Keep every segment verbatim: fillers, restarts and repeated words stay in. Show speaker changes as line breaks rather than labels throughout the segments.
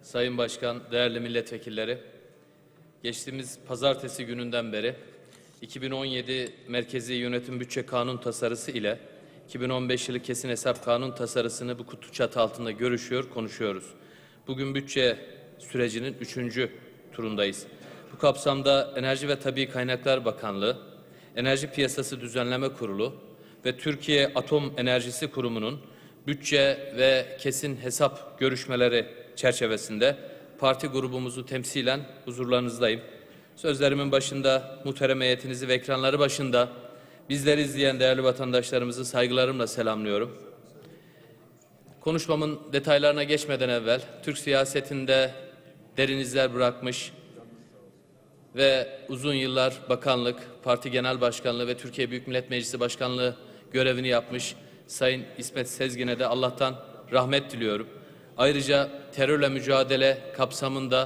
Sayın Başkan, değerli milletvekilleri, geçtiğimiz pazartesi gününden beri iki bin on yedi Merkezi Yönetim Bütçe Kanun tasarısı ile iki bin on beş yılı Kesin Hesap Kanun tasarısını bu kutu çatı altında görüşüyor, konuşuyoruz. Bugün bütçe sürecinin üçüncü turundayız. Bu kapsamda Enerji ve Tabii Kaynaklar Bakanlığı, Enerji Piyasası Düzenleme Kurulu ve Türkiye Atom Enerjisi Kurumu'nun bütçe ve kesin hesap görüşmeleri çerçevesinde parti grubumuzu temsilen huzurlarınızdayım. Sözlerimin başında muhterem heyetinizi ve ekranları başında bizleri izleyen değerli vatandaşlarımızı saygılarımla selamlıyorum. Konuşmamın detaylarına geçmeden evvel Türk siyasetinde derin izler bırakmış ve uzun yıllar bakanlık, parti genel başkanlığı ve Türkiye Büyük Millet Meclisi Başkanlığı görevini yapmış Sayın İsmet Sezgin'e de Allah'tan rahmet diliyorum. Ayrıca terörle mücadele kapsamında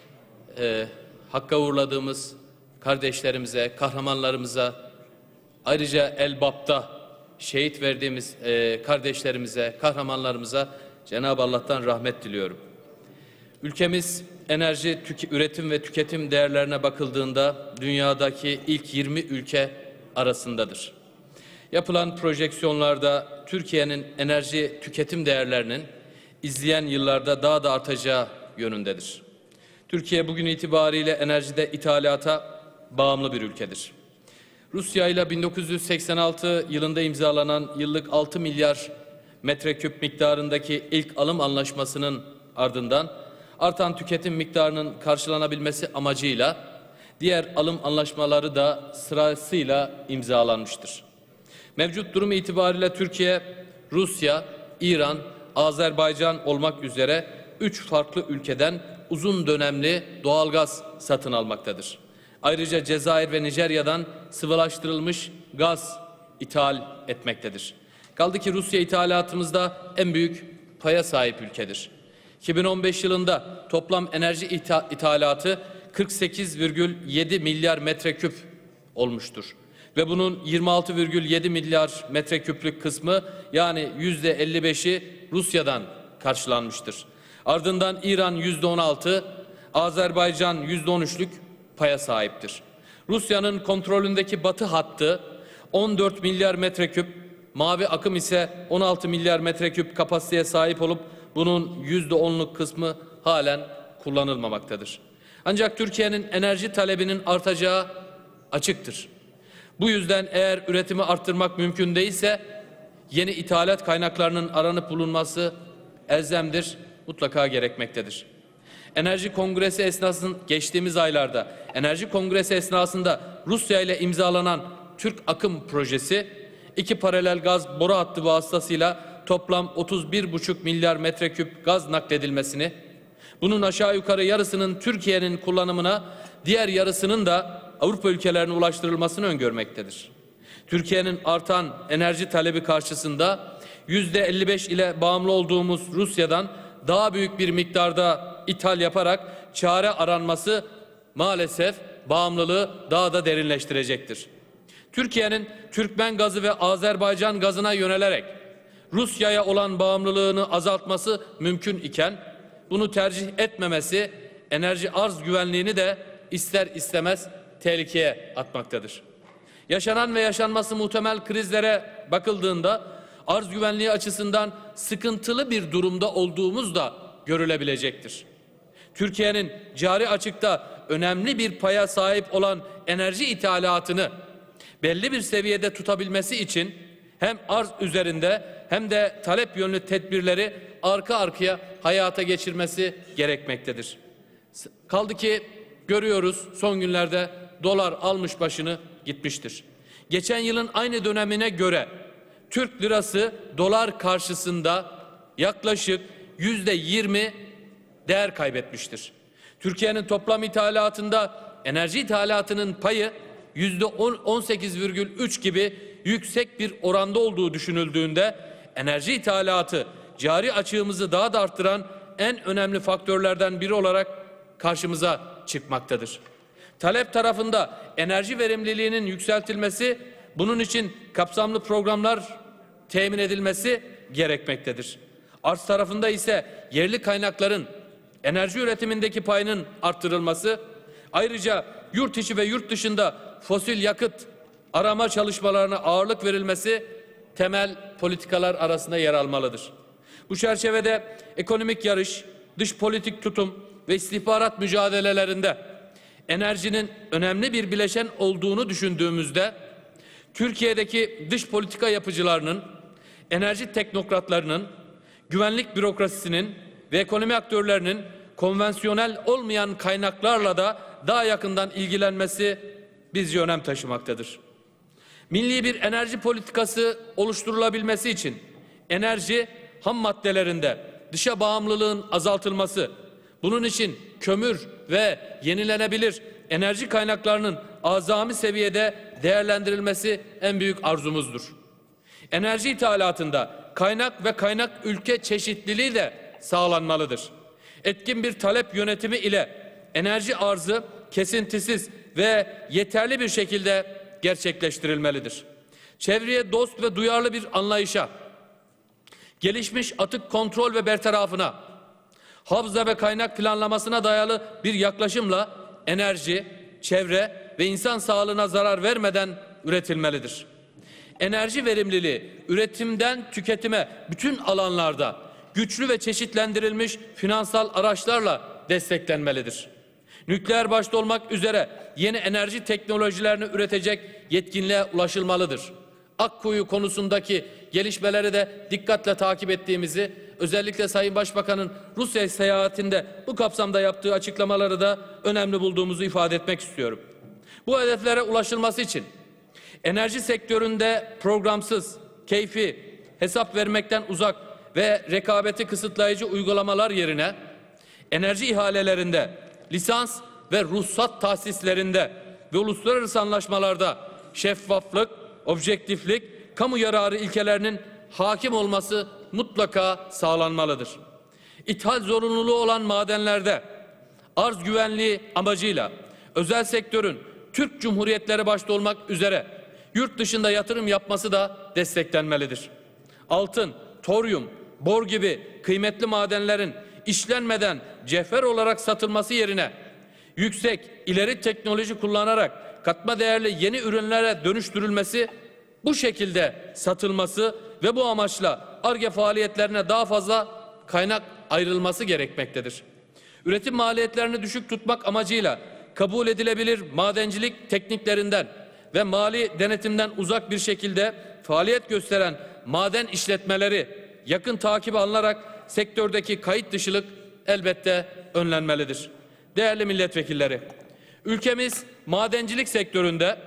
e, hakka uğurladığımız kardeşlerimize, kahramanlarımıza, ayrıca Elbap'ta şehit verdiğimiz e, kardeşlerimize, kahramanlarımıza Cenab-ı Allah'tan rahmet diliyorum. Ülkemiz enerji üretim ve tüketim değerlerine bakıldığında dünyadaki ilk yirmi ülke arasındadır. Yapılan projeksiyonlarda Türkiye'nin enerji tüketim değerlerinin izleyen yıllarda daha da artacağı yönündedir. Türkiye bugün itibariyle enerjide ithalata bağımlı bir ülkedir. Rusya ile bin dokuz yüz seksen altı yılında imzalanan yıllık altı milyar metreküp miktarındaki ilk alım anlaşmasının ardından artan tüketim miktarının karşılanabilmesi amacıyla diğer alım anlaşmaları da sırasıyla imzalanmıştır. Mevcut durum itibariyle Türkiye, Rusya, İran, Azerbaycan olmak üzere üç farklı ülkeden uzun dönemli doğalgaz satın almaktadır. Ayrıca Cezayir ve Nijerya'dan sıvılaştırılmış gaz ithal etmektedir. Kaldı ki Rusya ithalatımızda en büyük paya sahip ülkedir. iki bin on beş yılında toplam enerji itha ithalatı kırk sekiz virgül yedi milyar metreküp olmuştur. Ve bunun yirmi altı virgül yedi milyar metreküplük kısmı yani yüzde elli beşi Rusya'dan karşılanmıştır. Ardından İran yüzde on altı, Azerbaycan yüzde on üçlük paya sahiptir. Rusya'nın kontrolündeki batı hattı on dört milyar metreküp, mavi akım ise on altı milyar metreküp kapasiteye sahip olup bunun yüzde onluk kısmı halen kullanılmamaktadır. Ancak Türkiye'nin enerji talebinin artacağı açıktır. Bu yüzden eğer üretimi arttırmak mümkün değilse yeni ithalat kaynaklarının aranıp bulunması elzemdir, mutlaka gerekmektedir. Enerji Kongresi esnasında geçtiğimiz aylarda Enerji Kongresi esnasında Rusya ile imzalanan Türk Akım projesi iki paralel gaz boru hattı vasıtasıyla toplam otuz bir buçuk milyar metreküp gaz nakledilmesini, bunun aşağı yukarı yarısının Türkiye'nin kullanımına, diğer yarısının da Avrupa ülkelerine ulaştırılmasını öngörmektedir. Türkiye'nin artan enerji talebi karşısında yüzde elli beş ile bağımlı olduğumuz Rusya'dan daha büyük bir miktarda ithal yaparak çare aranması maalesef bağımlılığı daha da derinleştirecektir. Türkiye'nin Türkmen gazı ve Azerbaycan gazına yönelerek Rusya'ya olan bağımlılığını azaltması mümkün iken bunu tercih etmemesi enerji arz güvenliğini de ister istemez tehlikeye atmaktadır. Yaşanan ve yaşanması muhtemel krizlere bakıldığında arz güvenliği açısından sıkıntılı bir durumda olduğumuz da görülebilecektir. Türkiye'nin cari açıkta önemli bir paya sahip olan enerji ithalatını belli bir seviyede tutabilmesi için hem arz üzerinde hem de talep yönlü tedbirleri arka arkaya hayata geçirmesi gerekmektedir. Kaldı ki görüyoruz son günlerde dolar almış başını gitmiştir. Geçen yılın aynı dönemine göre Türk lirası dolar karşısında yaklaşık yüzde yirmi değer kaybetmiştir. Türkiye'nin toplam ithalatında enerji ithalatının payı yüzde on sekiz virgül üç gibi yüksek bir oranda olduğu düşünüldüğünde enerji ithalatı cari açığımızı daha da arttıran en önemli faktörlerden biri olarak karşımıza çıkmaktadır. Talep tarafında enerji verimliliğinin yükseltilmesi, bunun için kapsamlı programlar temin edilmesi gerekmektedir. Arz tarafında ise yerli kaynakların enerji üretimindeki payının arttırılması, ayrıca yurt içi ve yurt dışında fosil yakıt arama çalışmalarına ağırlık verilmesi temel politikalar arasında yer almalıdır. Bu çerçevede ekonomik yarış, dış politik tutum ve istihbarat mücadelelerinde enerjinin önemli bir bileşen olduğunu düşündüğümüzde Türkiye'deki dış politika yapıcılarının, enerji teknokratlarının, güvenlik bürokrasisinin ve ekonomi aktörlerinin konvansiyonel olmayan kaynaklarla da daha yakından ilgilenmesi bizce önem taşımaktadır. Milli bir enerji politikası oluşturulabilmesi için enerji ham maddelerinde dışa bağımlılığın azaltılması, bunun için kömür ve yenilenebilir enerji kaynaklarının azami seviyede değerlendirilmesi en büyük arzumuzdur. Enerji ithalatında kaynak ve kaynak ülke çeşitliliği de sağlanmalıdır. Etkin bir talep yönetimi ile enerji arzı kesintisiz ve yeterli bir şekilde gerçekleştirilmelidir. Çevreye dost ve duyarlı bir anlayışa, gelişmiş atık kontrol ve bertarafına, havza ve kaynak planlamasına dayalı bir yaklaşımla enerji, çevre ve insan sağlığına zarar vermeden üretilmelidir. Enerji verimliliği, üretimden tüketime bütün alanlarda güçlü ve çeşitlendirilmiş finansal araçlarla desteklenmelidir. Nükleer başta olmak üzere yeni enerji teknolojilerini üretecek yetkinliğe ulaşılmalıdır. Akkuyu konusundaki gelişmeleri de dikkatle takip ettiğimizi, özellikle Sayın Başbakan'ın Rusya seyahatinde bu kapsamda yaptığı açıklamaları da önemli bulduğumuzu ifade etmek istiyorum. Bu hedeflere ulaşılması için enerji sektöründe programsız, keyfi, hesap vermekten uzak ve rekabeti kısıtlayıcı uygulamalar yerine enerji ihalelerinde, lisans ve ruhsat tahsislerinde ve uluslararası anlaşmalarda şeffaflık, objektiflik, kamu yararı ilkelerinin hakim olması mutlaka sağlanmalıdır. İthal zorunluluğu olan madenlerde arz güvenliği amacıyla özel sektörün Türk Cumhuriyetleri başta olmak üzere yurt dışında yatırım yapması da desteklenmelidir. Altın, toryum, bor gibi kıymetli madenlerin işlenmeden cevher olarak satılması yerine yüksek ileri teknoloji kullanarak katma değerli yeni ürünlere dönüştürülmesi, bu şekilde satılması ve bu amaçla Ar-Ge faaliyetlerine daha fazla kaynak ayrılması gerekmektedir. Üretim maliyetlerini düşük tutmak amacıyla kabul edilebilir madencilik tekniklerinden ve mali denetimden uzak bir şekilde faaliyet gösteren maden işletmeleri yakın takibe alınarak sektördeki kayıt dışılık elbette önlenmelidir. Değerli milletvekilleri, ülkemiz madencilik sektöründe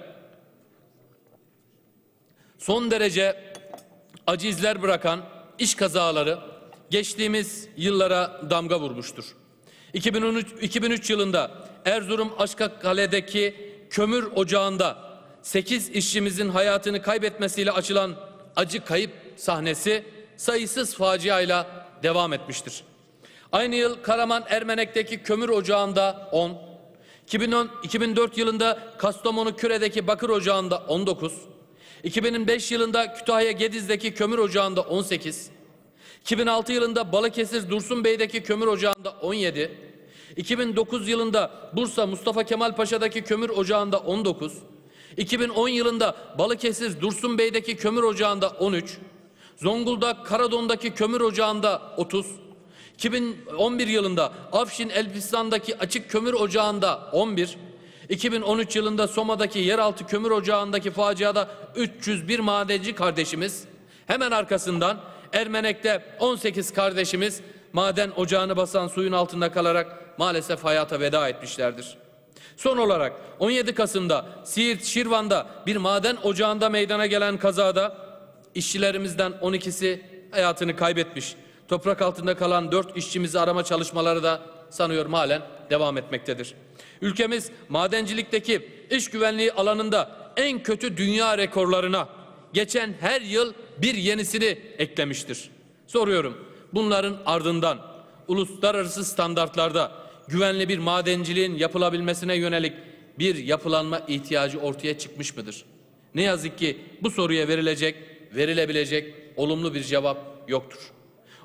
son derece acı izler bırakan iş kazaları geçtiğimiz yıllara damga vurmuştur. iki bin on üç, iki bin üç yılında Erzurum Aşkakale'deki kömür ocağında sekiz işçimizin hayatını kaybetmesiyle açılan acı kayıp sahnesi sayısız faciayla devam etmiştir. Aynı yıl Karaman Ermenek'teki kömür ocağında on, iki bin dört yılında Kastamonu Küre'deki bakır ocağında on dokuz, iki bin beş yılında Kütahya Gediz'deki kömür ocağında on sekiz, iki bin altı yılında Balıkesir Dursunbey'deki kömür ocağında on yedi, iki bin dokuz yılında Bursa Mustafa Kemal Paşa'daki kömür ocağında on dokuz, iki bin on yılında Balıkesir Dursunbey'deki kömür ocağında on üç, Zonguldak Karadon'daki kömür ocağında otuz, iki bin on bir yılında Afşin Elbistan'daki açık kömür ocağında on bir, iki bin on üç yılında Soma'daki yeraltı kömür ocağındaki faciada üç yüz bir madenci kardeşimiz, hemen arkasından Ermenek'te on sekiz kardeşimiz maden ocağını basan suyun altında kalarak maalesef hayata veda etmişlerdir. Son olarak on yedi Kasım'da Siirt Şirvan'da bir maden ocağında meydana gelen kazada işçilerimizden on ikisi hayatını kaybetmiş. Toprak altında kalan dört işçimizi arama çalışmaları da sanıyorum halen devam etmektedir. Ülkemiz madencilikteki iş güvenliği alanında en kötü dünya rekorlarına geçen her yıl bir yenisini eklemiştir. Soruyorum, bunların ardından uluslararası standartlarda güvenli bir madenciliğin yapılabilmesine yönelik bir yapılanma ihtiyacı ortaya çıkmış mıdır? Ne yazık ki bu soruya verilecek, verilebilecek olumlu bir cevap yoktur.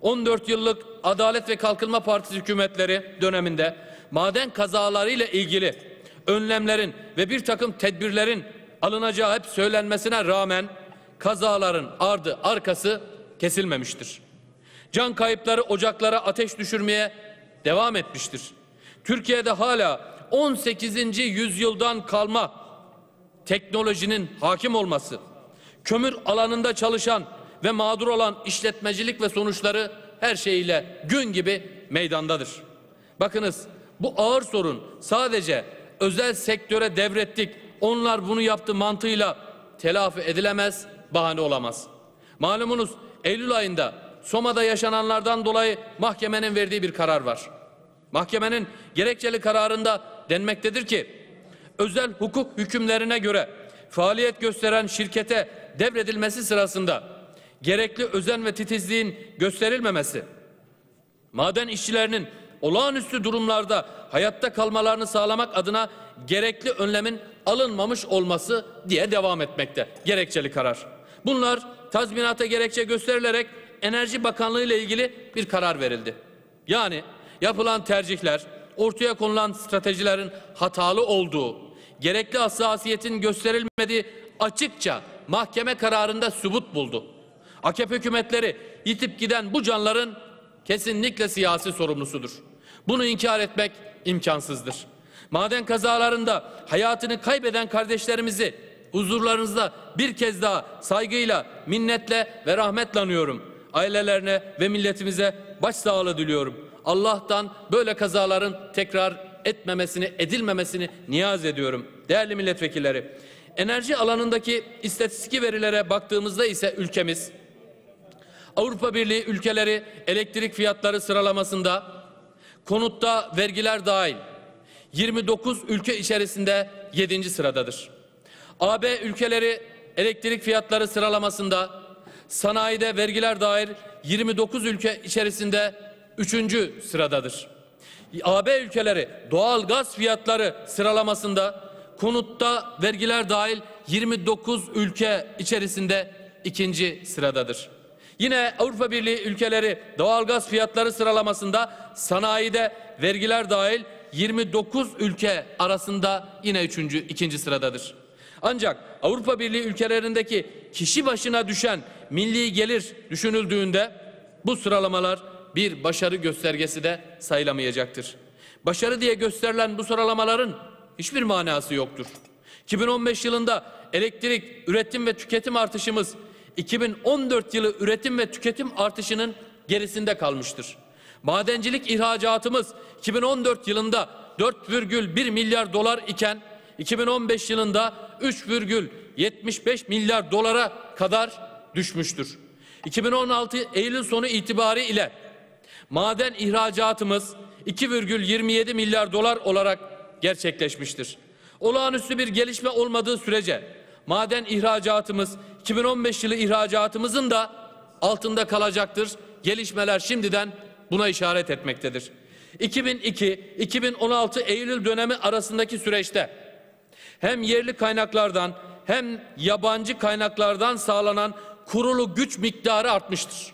on dört yıllık Adalet ve Kalkınma Partisi hükümetleri döneminde maden kazalarıyla ilgili önlemlerin ve bir takım tedbirlerin alınacağı hep söylenmesine rağmen kazaların ardı arkası kesilmemiştir. Can kayıpları ocaklara ateş düşürmeye devam etmiştir. Türkiye'de hala on sekizinci yüzyıldan kalma teknolojinin hakim olması, kömür alanında çalışan ve mağdur olan işletmecilik ve sonuçları her şeyiyle gün gibi meydandadır. Bakınız, bu ağır sorun sadece özel sektöre devrettik, onlar bunu yaptı mantığıyla telafi edilemez, bahane olamaz. Malumunuz Eylül ayında Soma'da yaşananlardan dolayı mahkemenin verdiği bir karar var. Mahkemenin gerekçeli kararında denmektedir ki, özel hukuk hükümlerine göre faaliyet gösteren şirkete devredilmesi sırasında gerekli özen ve titizliğin gösterilmemesi, maden işçilerinin olağanüstü durumlarda hayatta kalmalarını sağlamak adına gerekli önlemin alınmamış olması diye devam etmekte gerekçeli karar. Bunlar tazminata gerekçe gösterilerek Enerji Bakanlığı ile ilgili bir karar verildi. Yani yapılan tercihler, ortaya konulan stratejilerin hatalı olduğu, gerekli hassasiyetin gösterilmediği açıkça mahkeme kararında sübut buldu. A K P hükümetleri yitip giden bu canların kesinlikle siyasi sorumlusudur. Bunu inkar etmek imkansızdır. Maden kazalarında hayatını kaybeden kardeşlerimizi huzurlarınızda bir kez daha saygıyla, minnetle ve rahmetle anıyorum. Ailelerine ve milletimize başsağlığı diliyorum. Allah'tan böyle kazaların tekrar etmemesini, edilmemesini niyaz ediyorum. Değerli milletvekilleri, enerji alanındaki istatistik verilere baktığımızda ise ülkemiz Avrupa Birliği ülkeleri elektrik fiyatları sıralamasında konutta vergiler dahil yirmi dokuz ülke içerisinde yedinci sıradadır. A B ülkeleri elektrik fiyatları sıralamasında sanayide vergiler dahil yirmi dokuz ülke içerisinde üçüncü sıradadır. A B ülkeleri doğal gaz fiyatları sıralamasında konutta vergiler dahil yirmi dokuz ülke içerisinde ikinci sıradadır. Yine Avrupa Birliği ülkeleri doğal gaz fiyatları sıralamasında sanayide vergiler dahil yirmi dokuz ülke arasında yine üçüncü, ikinci sıradadır. Ancak Avrupa Birliği ülkelerindeki kişi başına düşen milli gelir düşünüldüğünde bu sıralamalar bir başarı göstergesi de sayılamayacaktır. Başarı diye gösterilen bu sıralamaların hiçbir manası yoktur. iki bin on beş yılında elektrik üretim ve tüketim artışımız iki bin on dört yılı üretim ve tüketim artışının gerisinde kalmıştır. Madencilik ihracatımız iki bin on dört yılında dört virgül bir milyar dolar iken iki bin on beş yılında üç virgül yetmiş beş milyar dolara kadar düşmüştür. iki bin on altı Eylül sonu itibariyle maden ihracatımız iki virgül yirmi yedi milyar dolar olarak gerçekleşmiştir. Olağanüstü bir gelişme olmadığı sürece maden ihracatımız iki bin on beş yılı ihracatımızın da altında kalacaktır. Gelişmeler şimdiden buna işaret etmektedir. iki bin iki iki bin on altı Eylül dönemi arasındaki süreçte hem yerli kaynaklardan hem yabancı kaynaklardan sağlanan kurulu güç miktarı artmıştır.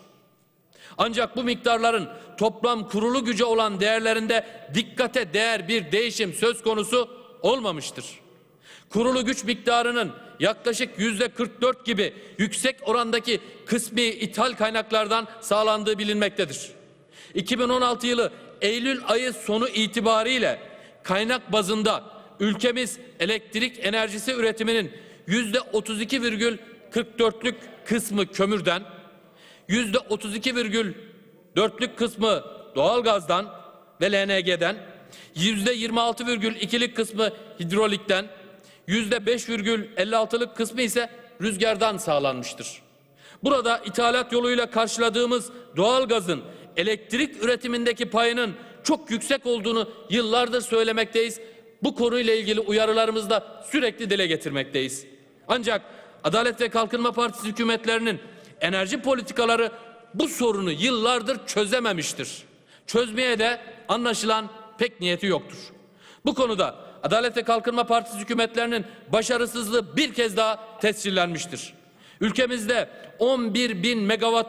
Ancak bu miktarların toplam kurulu güce olan değerlerinde dikkate değer bir değişim söz konusu olmamıştır. Kurulu güç miktarının yaklaşık yüzde kırk dört gibi yüksek orandaki kısmi ithal kaynaklardan sağlandığı bilinmektedir. iki bin on altı yılı Eylül ayı sonu itibariyle kaynak bazında ülkemiz elektrik enerjisi üretiminin yüzde otuz iki virgül kırk dörtlük kısmı kömürden, yüzde otuz iki virgül dörtlük kısmı doğalgazdan ve L N G'den, yüzde yirmi altı virgül ikilik kısmı hidrolikten, yüzde beş virgül elli altılık kısmı ise rüzgardan sağlanmıştır. Burada ithalat yoluyla karşıladığımız doğalgazın elektrik üretimindeki payının çok yüksek olduğunu yıllardır söylemekteyiz. Bu konuyla ilgili uyarılarımızda sürekli dile getirmekteyiz. Ancak Adalet ve Kalkınma Partisi hükümetlerinin enerji politikaları bu sorunu yıllardır çözememiştir. Çözmeye de anlaşılan pek niyeti yoktur. Bu konuda Adalet ve Kalkınma Partisi hükümetlerinin başarısızlığı bir kez daha tescillenmiştir. Ülkemizde on bir bin megawattlık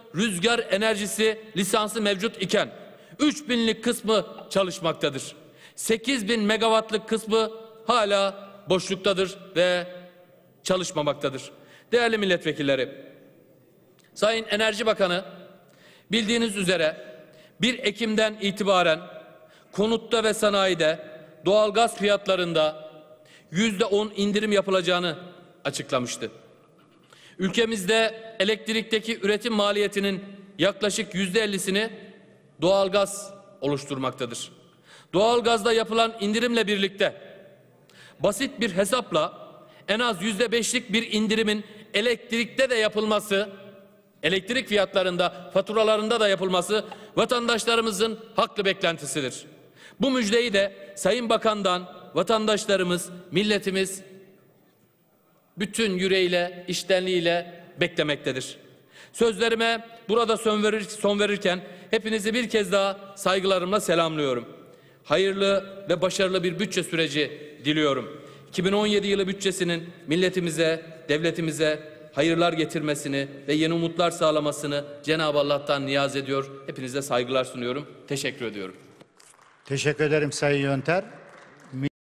rüzgar enerjisi lisansı mevcut iken üç binlik kısmı çalışmaktadır. sekiz bin megawattlık kısmı hala boşluktadır ve çalışmamaktadır. Değerli milletvekilleri, Sayın Enerji Bakanı bildiğiniz üzere bir Ekim'den itibaren konutta ve sanayide doğalgaz fiyatlarında yüzde on indirim yapılacağını açıklamıştı. Ülkemizde elektrikteki üretim maliyetinin yaklaşık yüzde ellisini doğalgaz oluşturmaktadır. Doğalgazda yapılan indirimle birlikte basit bir hesapla en az yüzde beşlik bir indirimin elektrikte de yapılması, elektrik fiyatlarında, faturalarında da yapılması vatandaşlarımızın haklı beklentisidir. Bu müjdeyi de Sayın Bakan'dan vatandaşlarımız, milletimiz bütün yüreğiyle, içtenliğiyle beklemektedir. Sözlerime burada son, verir, son verirken hepinizi bir kez daha saygılarımla selamlıyorum. Hayırlı ve başarılı bir bütçe süreci diliyorum. iki bin on yedi yılı bütçesinin milletimize, devletimize hayırlar getirmesini ve yeni umutlar sağlamasını Cenab-ı Allah'tan niyaz ediyor. Hepinize saygılar sunuyorum. Teşekkür ediyorum.
Teşekkür ederim Sayın Yönter.